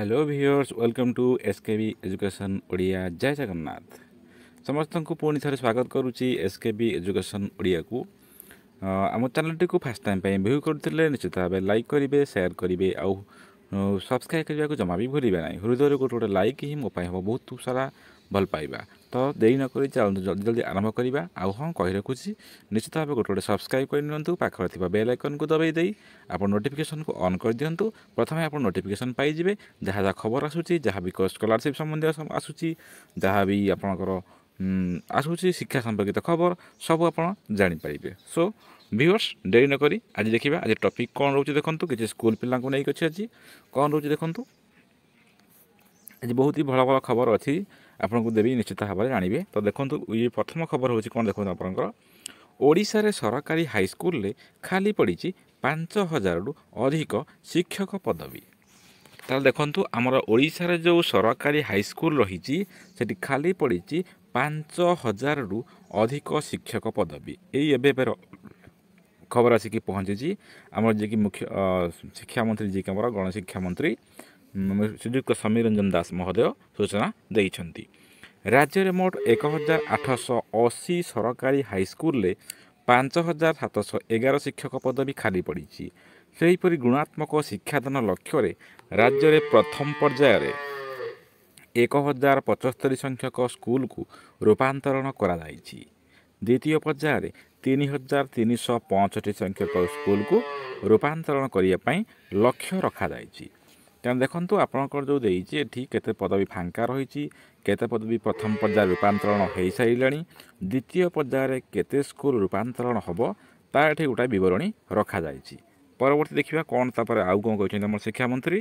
Hello viewers welcome to SKB education Odia जय जगन्नाथ समस्त को पुणी थे स्वागत करुच्ची एसकेबी एजुकेशन ओडिया को आम चैनल टी फास्ट टाइम व्यू करते निश्चित भाव लाइक करेंगे शेयर करेंगे आउ सब्सक्राइब करने को जमा भी भूलें ना हृदय गोटे गोटे लाइक ही मो बहुत सारा भल पाइबा तो देरी नक जल्दी जल्दी आरंभ करवा आउ हाँ कही रखुच्छी निश्चित भाव गोटे गोटे सब्सक्राइब कर पाखे थी बेल आइकन को दबाई दे आप नोटिफिकेशन को ऑन कर दिंतु प्रथम आप नोटिफिकेशन पाइबे जहाँ जहाँ खबर आसूँ जहाँ भी स्कॉलरशिप संबंधी आसूँ जहाँ भी आपंकर आसूँ शिक्षा संपर्कित खबर सब आप जापारे सो व्यूअर्स डेरी नक आज देखा आज टॉपिक कौन रोचे देखूँ किसी स्कूल पिला नहीं अच्छी आज कौन रोचे देखूँ आज बहुत ही भल भल खबर अच्छी आपको देवी निश्चित भाव में जानवे तो देखो ये प्रथम खबर हूँ कौन देखो आपंकर ओडिशा रे सरकारी हाईस्कल रे खाली पड़ी 5000 रु अधिक शिक्षक पदवी ताल देखु आमर ओडिशा रे जो सरकारी हाईस्कल रही खाली पड़ी 5000 रु अधिक शिक्षक पदवी यही खबर आसिक पहुँची आमर जी मुख्य शिक्षा मंत्री जी आम गणशिक्षा मंत्री श्रीयुक्त समीर रंजन दास महोदय सूचना देइछंती राज्य में मोट 1880 सरकारी हाईस्कल रे 5711 शिक्षक पदवी खाली पड़ी सेहीपरि गुणात्मक शिक्षादान लक्ष्य राज्य में प्रथम पर्यायर 1075 संख्यक स्कूल को रूपांतरण करा जाइछि द्वितीय पर्यायर 3365 संख्यक स्कूल को रूपांतरण करने लक्ष्य रखा जाइछि तेना देखु आपंकर जो देती केते पदवी फांका रही केते पदवी प्रथम पर्यायर रूपांतरण हो सारे द्वितीय पर्यायर केते स्कूल रूपांतरण हम ताठी गोटाए बरणी रखा जाइछि परवर्ती देखिए कौन तापर आउ कौन कहते शिक्षा मंत्री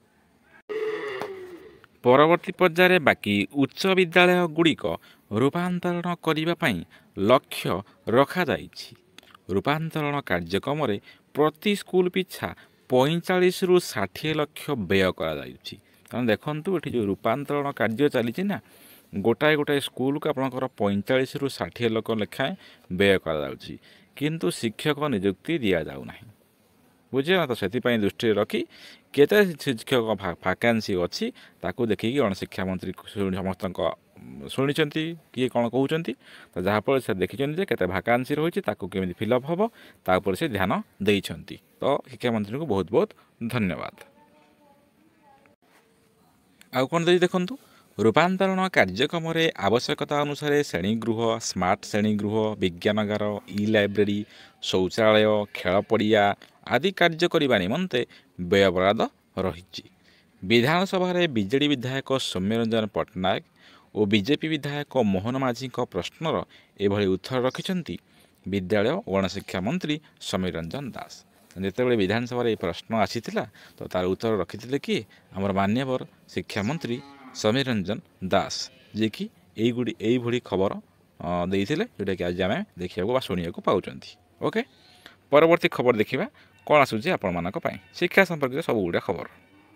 परवर्ती पर्यायर बाकी उच्च विद्यालय गुड़िक रूपांतरण करने लक्ष्य रखा जाइछि रूपांतरण कार्यक्रम प्रति स्कूल पिछा 45 रु 60 लाख व्यय करा देखूँ ये जो रूपांतरण कार्य चली ना गोटाए गोटाए स्कूल को आपंकर 45 रु 60 लाख लेखाएं व्यय किंतु शिक्षक नियुक्ति दि जाऊना बुझे ना तो से दृष्टि रखी केते शिक्षक वैकेंसी अच्छी ताकू देखिए गणशिक्षा मंत्री समस्त शुणी किए कौन कहते तो जहाँफल से देखी केते वैकेंसी रही केमी फिलअप हम तापर से ध्यान देइछंती तो शिक्षा मंत्री को बहुत बहुत धन्यवाद आउ कौन दे देखूँ रूपांतरण कार्यक्रम आवश्यकता अनुसार श्रेणीगृह स्मार्ट श्रेणीगृह विज्ञानगार ई लाइब्रेरी शौचालय खेल पड़िया आदि कार्य करने निमंते व्यय बराद रही विधानसभा बीजेडी विधायक सौम्यरंजन पट्टनायक और बीजेपी विधायक मोहन माझी प्रश्नर एभली उत्तर रखिंट विद्यालय और गणशिक्षा मंत्री समीर रंजन दास जितेबाला विधानसभा ये प्रश्न आसीथिला तो तार उत्तर रखी कि आमर मान्यवर शिक्षा मंत्री समीर रंजन दास जे कि यही खबर देइथिले जोटा कि आज आम देखा शुणा पाँच ओके परवर्ती खबर देखा कौन आसूँ आपण मानक शिक्षा संपर्कित सब गुड़ा खबर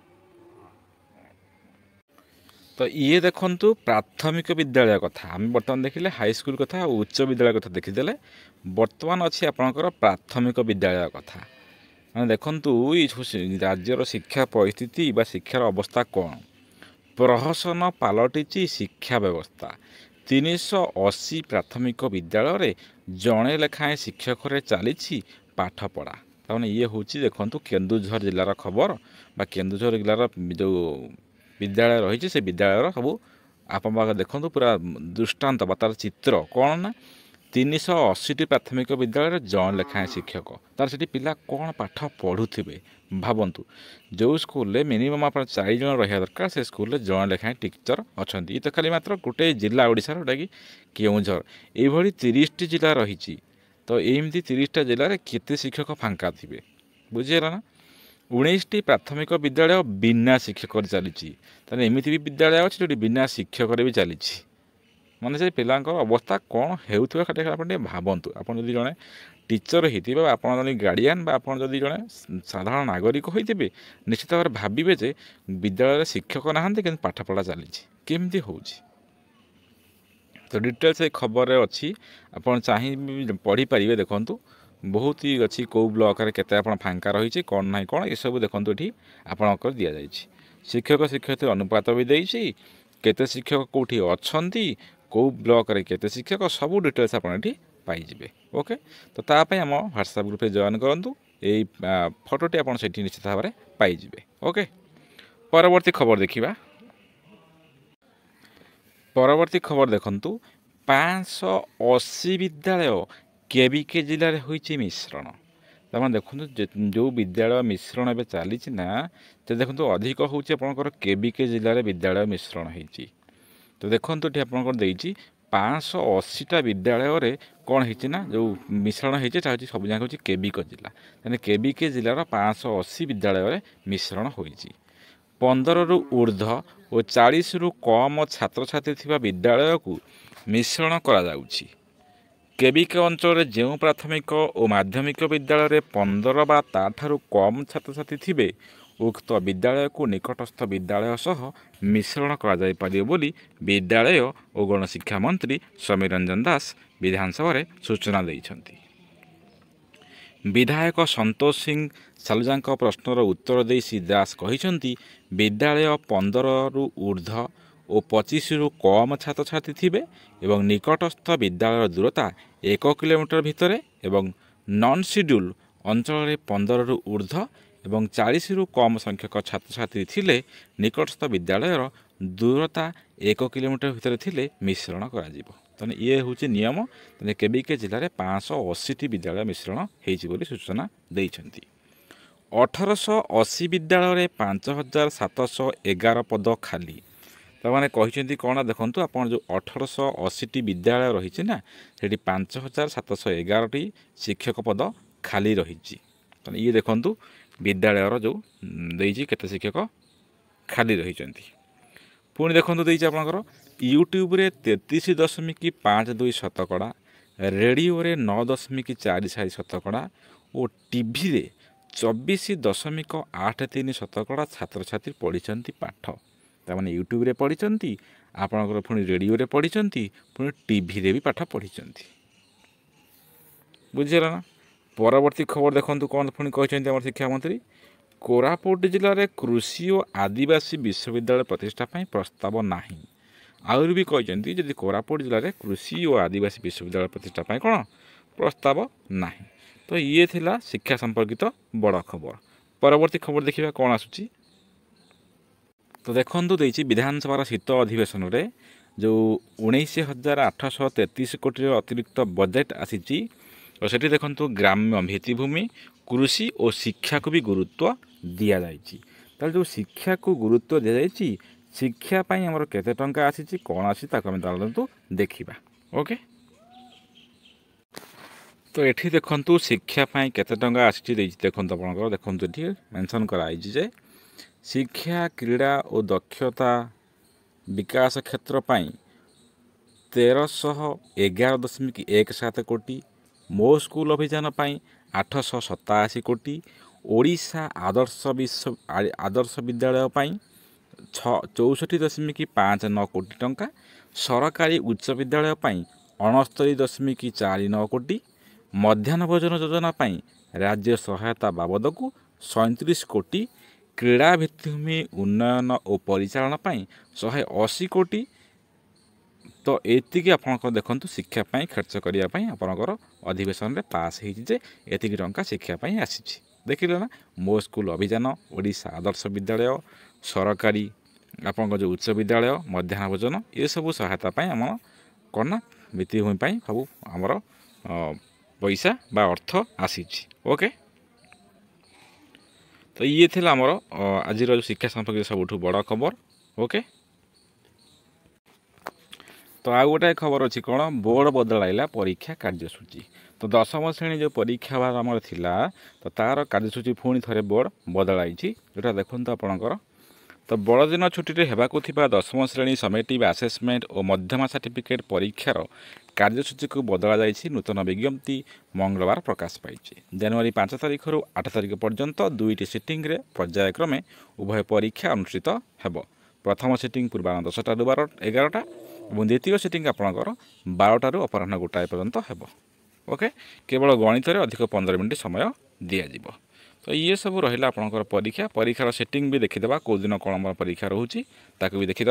तो ये देखु प्राथमिक विद्यालय कथा आम बर्तमान देखिले हाईस्कल कथा और उच्च विद्यालय कथा देखीदे बर्तमान अच्छी आपंकर प्राथमिक विद्यालय कथा मैंने देखु ये राज्यर शिक्षा परिस्थिति बा शिक्षार अवस्था कौन प्रहसन पलटि शिक्षा व्यवस्था 380 प्राथमिक विद्यालय जड़े लेखाएं शिक्षक चली पाठपढ़ा तमाने ये हूँ देखु केन्दुझर जिलार खबर बा केन्दुझर जिलार जो विद्यालय रही से विद्यालय सब आप देखो पूरा दृष्टांत बा तार चित्र कौन ना 380 प्राथमिक विद्यालय जन लेखाएं शिक्षक तार से पिला कौन पाठ पढ़ुवे भावतु जो स्कूल मिनिमम आप 4 जन रहा दरकार से स्कूल जन लेखाएं टीचर अच्छा ये तो खाली मात्र गोटे जिला ओडिशार जोटा कि केउझर ये 30 जिला रही तो एमती 30टा जिले में केते शिक्षक फांका थे बुझीगला ना 19टी प्राथमिक विद्यालय बिना शिक्षक चली एमती भी विद्यालय अच्छे जो बिना शिक्षक भी चली माने से पिला अवस्था कौन होते भावतु आप जड़े टीचर होते आप गार्डियन जदि जड़े साधारण नागरिक होते निश्चित भाव भावे जे विद्यालय शिक्षक नहांती कि पाठपढ़ा चली केमती हो तो डिटेल्स खबर अच्छी आपड़ चाहिए पढ़ी पारे देखूँ बहुत ही अच्छी कौ ब्लॉक रे केते आपण फांका रही कौन ना कौन ये सब देखो ये आपणकर दि जाए शिक्षक शिक्षयित्री अनुपात भी देइछि केते शिक्षक कोठी अछंती को ब्लॉक रे केते शिक्षक सब डिटेल्स आपण एठी पाई जिवे ओके। तो ता पय हम व्हाट्सएप ग्रुप रे जॉइन करंतु एई फोटोटी आपण सेठी निश्चित भाव में पाई जिवे ओके। परवर्ती खबर देखिबा। परवर्ती खबर देखंतु 580 विद्यालय केबीके जिले में होइछि मिश्रण। तमाम देखो जो विद्यालय मिश्रण ए चली ना तो देखो अधिक हूँ आपंकर केबीके जिले में विद्यालय मिश्रण होती। तो देखो ये आपंकर 580टा विद्यालय कौन होना जो मिश्रण होती सब जाक हूँ केबीके जिला यानी केबीके जिलार 580 विद्यालय मिश्रण होती। 15 रु ऊर्ध्व और 40 रु कम छात्र छात्री थिबा विद्यालय को मिश्रण करा जाउछि। केबीके अंचल जो प्राथमिक और माध्यमिक विद्यालय में 15 बा ताठारु कम छात्र छात्री थिबे उक्त विद्यालय को निकटस्थ विद्यालय सह मिश्रण करा जाय पारिबो बोली विद्यालय और गणशिक्षा मंत्री समीर रंजन दास विधानसभा रे सूचना दैछंती। विधायक संतोष सिंह सालुजा प्रश्नर उत्तर दे श्री दास कहिसंती विद्यालय 15 रु ऊर्ध्व और 25 रु कम छात्र छात्री थिबे एवं निकटस्थ विद्यालय दूरता 1 किलोमीटर भितर एवं नॉन शेड्यूल अंचल 15 रु ऊर्ध्व एवं 40 रु कम संख्यक छात्र छात्री थिले निकटस्थ विद्यालयर दूरता 1 किलोमीटर भितर थिले मिश्रण करा जिवो। तने ये हूँ नियम तने केबीके जिले में 580 विद्यालय मिश्रण होइछि बोली सूचना दैछंती। 1880 विद्यालय में 5711 पद खाली। तमाने कहिसेंती कोना देखंतु आपण जो 1880 विद्यालय रही ना सेठी 5711 शिक्षक पद खाली रही। ये देखंतु विद्यालयर जो देइछि केते शिक्षक खाली रही। पुणी देखंतु देइछि आपनकर यूट्यूब रे 33.52 शतकड़ा, रेडियो रे 9.46 शतकड़ा और टीवी रे 24.83 शतकड़ा छात्र छात्री पढ़ी पाठ। तामाने यूट्यूब रे पढ़ी आपनकर पुणी रेडियो रे पढ़ी पुणी टीवी रे भी पाठ पढ़ी बुझिला ना। परवर्ती खबर देखंतु कौन पुणी कहते आम शिक्षा मंत्री कोरापुट जिले में कृषि और आदिवासी विश्वविद्यालय प्रतिष्ठा प्रस्ताव नहीं। आउर भी कहते जदि कोरापुट जिले में कृषि और आदिवासी विश्वविद्यालय प्रतिष्ठा कौन प्रस्ताव नहीं। तो ये थिला शिक्षा संपर्कित बड़ खबर। परवर्ती खबर देखिए कौन आसुची। तो देखंतु देइछि विधानसभा शीत अधिवेशन में जो 19,833 कोटी अतिरिक्त बजेट आसीची और सेठी देखंतु ग्राम्य भित्तिभूमि कृषि और शिक्षा को भी गुरुत्व दिया जाइछि। ताल जो शिक्षा को गुरुत्व दिया जाइछि शिक्षा पाई हमर केते टंका आसीछि कोन आसी ताको हम तालंतु देखिबा ओके। तो एठी देखंतु शिक्षा पाई केते टंका आसीछि देइछि देखंतु आपनकर देखंतु एठी मेंशन कराइछि जे शिक्षा क्रीड़ा और दक्षता विकास क्षेत्र पाई 1311.17 कोटी, मो स्कूल अभियान पाई 887 कोटी, ओडिशा आदर्श विद्यालय पाई 64.59 कोटी टंका, सरकारी उच्च विद्यालय पाई 69.49 कोटी, मध्याह्न भोजन योजना पाई राज्य सहायता बाबद को 37 कोटी, क्रीड़ा भित्तिभूमि उन्नयन और परिचालन पाई 180 कोटी। तो एतिकी आपनकर देखंतु शिक्षा पाई खर्च करिया पाई आपनकर अधिवेशन रे पास हेछि जे एतिकी टंका शिक्षा पाई आसीछि देखिले ना। मो स्कूल अभियान, ओडिशा आदर्श विद्यालय, सरकारी आपनकर जो उच्च विद्यालय, मध्याह्न भोजन ये सब सहायता पाई हम कोना भित्तिभूमि पाई सब हमर पैसा बा अर्थ आसीछि ओके। तो ये थिला हमर आज जो शिक्षा संपर्कित सबुठु बड़ खबर ओके। तो आ गोटे खबर अच्छी कौन बोर्ड बदलाइला परीक्षा कार्यसूची। तो 10वीं श्रेणी जो परीक्षा भार आमर थिला तो तार कार्यसूची पुणी थे बोर्ड बदलाई जोटा देखो आपणकर। तो बड़दिन छुट्टी होगाकू 10वीं श्रेणी समेटिव आसेसमेंट और मध्यमा सर्टिफिकेट परीक्षार कार्यसूची को बदला जाइए। नूतन विज्ञप्ति मंगलवार प्रकाश पाई। जनवरी 5 तारिख रु 8 तारिख पर्यंत 2टी सिटिंग रे पर्यायक्रमे उभय परीक्षा अनुष्ठित हेब। प्रथम सिटिंग पूर्वाह्न 10टा रु 11टा और द्वितीय सिटिंग आपणकर 12टा रु अपराह्न 1टा पर्यंत हेब ओके। केवल गणित रे अधिक 15 मिनिट समय दिया। तो ये सब रहा आपंकर परीक्षा परीक्षार सेटिंग भी देखीदे कौ दिन कौन आम परीक्षा रोचे ताकू भी देखीदे।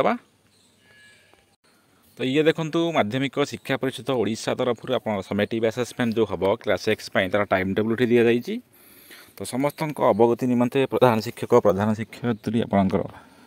तो ये देखूँ माध्यमिक शिक्षा परिषद ओडिशा तरफ आप समेटिव आसेसमेंट जो हम क्लास 6 तार टाइम टेबुल दि जाइए। तो समस्त अवगति निमंते प्रधान शिक्षक प्रधान शिक्षयित्री आपंकर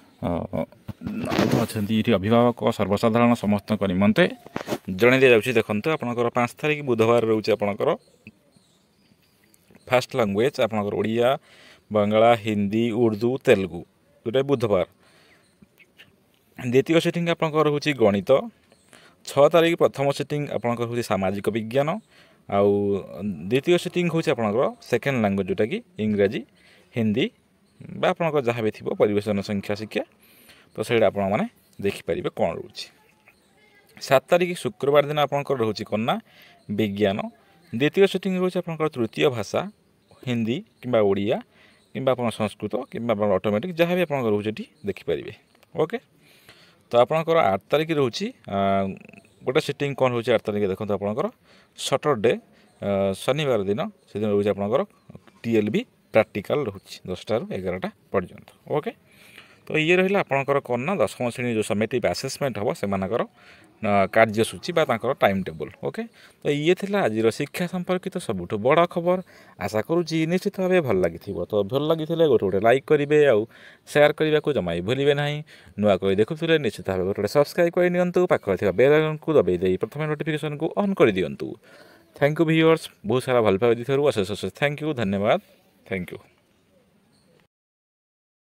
अच्छा अभिभावक सर्वसाधारण समस्त निमंते जन दि जाऊँगी। देखो आपंकर 5 तारिख बुधवार रोचे आपंकर फास्ट लैंग्वेज आपंकर ओडिया बांग्ला हिंदी उर्दू तेलुगु जोटा बुधवार। द्वितीय सेटिंग आपंकर होची गणित। 6 तारिख प्रथम सेटिंग आपंकर होची सामाजिक विज्ञान आउ द्वितीय सेटिंग होची आपंकर सेकेंड लैंग्वेज जोटा कि इंग्राजी हिंदी बा आपंकर जहाँ भी थी परिवेशन संख्या शिक्षा। तो सही आप देखिपारे कौन रोचे। 7 तारिख शुक्रवार दिन आपंकर रोचे कन्ना विज्ञान। द्वितीय सेटिंग रोचे आपंकर तृतीय भाषा हिंदी किंबा ओडिया किंबा आप संस्कृत किंबा ऑटोमेटिक जहाँ भी आप रोचे देखिपारे। ओके तो आपंकर 8 तारिख रोचे गोटे सेटिंग कौन रोचे 8 तारिख देखो आपंकर सटरडे शनिवार दिन से दिन रोचे आपंकर TLB प्रैक्टिकल रोचे 10टा ରୁ 11टा पर्यंत। ओके तो ये रहा आपंकर कौन ना 10वीं श्रेणी जो समेटिव आसेसमेंट हम से कार्यसूची टाइम टेबुल। ओके तो ये थिला आज शिक्षा संपर्कित सबुठ बड़ खबर। आशा करुँची निश्चित भाव भल लगी। तो भल लगी गोटे गोटे लाइक करेंगे आउ शेयर करने को जमा भूलें ना। नुआ कोई देखुले निश्चित भाव गोटे सब्सक्राइब कर नियंतु पाखे बेल आइकन को दबाई दे प्रथम नोटिफिकेशन को ऑन कर दिंतु। थैंक यू व्यूअर्स बहुत सारा भल पाई अशेष अशेष थैंक यू धन्यवाद थैंक यू।